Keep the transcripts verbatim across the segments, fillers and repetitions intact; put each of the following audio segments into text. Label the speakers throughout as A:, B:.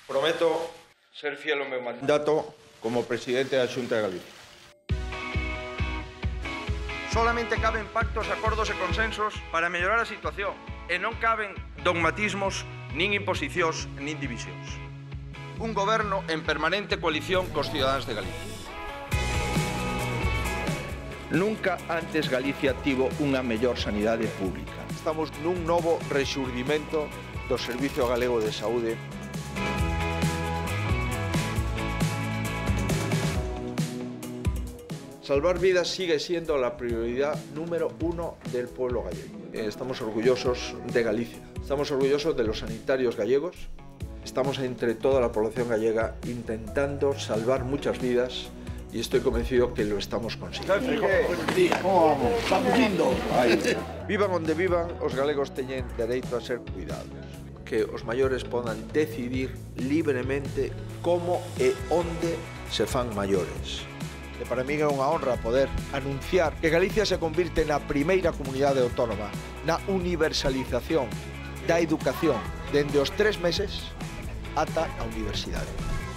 A: Prometo ser fiel ao meu mandato como presidente da Xunta de Galicia. Solamente caben pactos, acordos e consensos para mellorar a situación e non caben dogmatismos, nin imposicións, nin divisións. Un goberno en permanente coalición cos cidadáns de Galicia. Nunca antes Galicia tivo unha mellor sanidade pública. Estamos nun novo rexurdimento do Servicio Galego de Saúde. Salvar vidas sigue siendo la prioridad número uno del pueblo gallego. Estamos orgullosos de Galicia, estamos orgullosos de los sanitarios gallegos, estamos entre toda la población gallega intentando salvar muchas vidas y estoy convencido que lo estamos consiguiendo.
B: ¿Cómo vamos? Estamos indo.
A: Vivan onde vivan, os galegos teñen dereito a ser cuidados. Que os maiores podan decidir libremente como e onde se fan maiores. E para mí é unha honra poder anunciar que Galicia se convirte na primeira comunidade autónoma na universalización da educación dende os tres meses ata a universidade.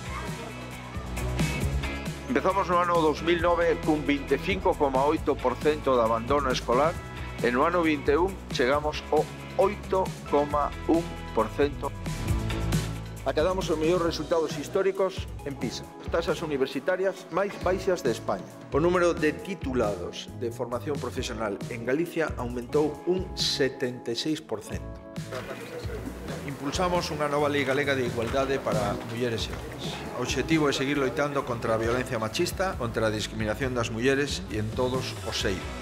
A: Empezamos no ano dos mil nove cun veinticinco coma oito por cento de abandono escolar e no ano vinte e un chegamos ao oito coma un por cento. Acadamos os mellores resultados históricos en PISA. As tasas universitarias máis baixas de España. O número de titulados de formación profesional en Galicia aumentou un setenta e seis por cento. Impulsamos unha nova lei galega de igualdade para mulleres e homes. O obxectivo é seguir loitando contra a violencia machista, contra a discriminación das mulleres e en todos os eidos.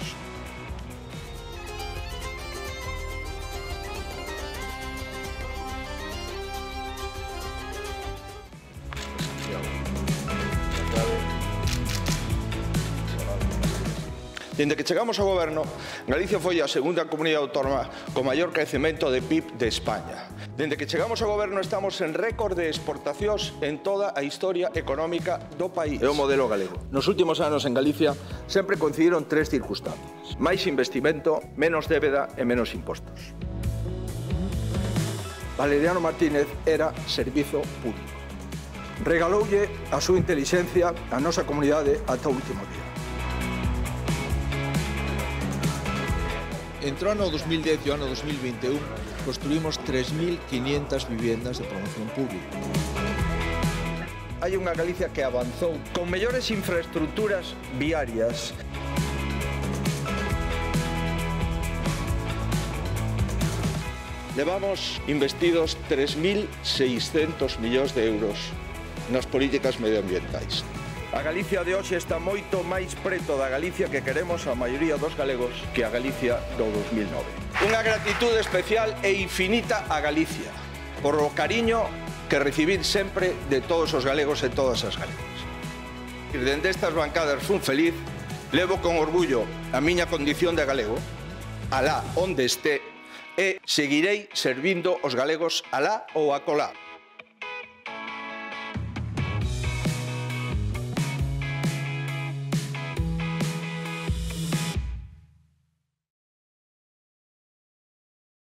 A: Dende que chegamos ao goberno, Galicia foi a segunda comunidade autónoma con maior crecemento de P I B de España. Dende que chegamos ao goberno estamos en récord de exportacións en toda a historia económica do país. É o modelo galego. Nos últimos anos en Galicia sempre coincidiron tres circunstancias. Máis investimento, menos débeda e menos impostos. Valeriano Martínez era servizo público. Regaloulle a súa intelixencia a nosa comunidade ata o último día. Entre o ano dos mil dez e o ano dos mil vinte e un construímos tres mil quinientas viviendas de promoción pública. Hai unha Galicia que avanzou con mellores infraestructuras viarias. Levamos investidos tres mil seiscentos millóns de euros nas políticas medioambientais. A Galicia de hoxe está moito máis preto da Galicia que queremos a maioría dos galegos que a Galicia do dos mil nove. Unha gratitude especial e infinita a Galicia por o cariño que recibid sempre de todos os galegos e todas as galegas. E dende estas bancadas fun feliz, levo con orgullo a miña condición de galego, alá onde este, e seguirei servindo os galegos alá ou acolá.